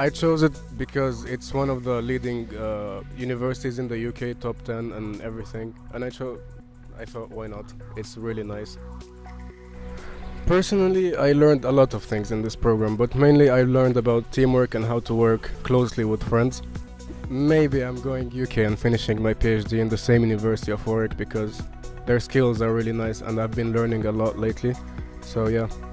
I chose it because it's one of the leading universities in the UK, top 10 and everything. And I thought, why not? It's really nice. Personally, I learned a lot of things in this program, but mainly I learned about teamwork and how to work closely with friends. Maybe I'm going UK and finishing my PhD in the same University of Warwick because their skills are really nice and I've been learning a lot lately. So yeah.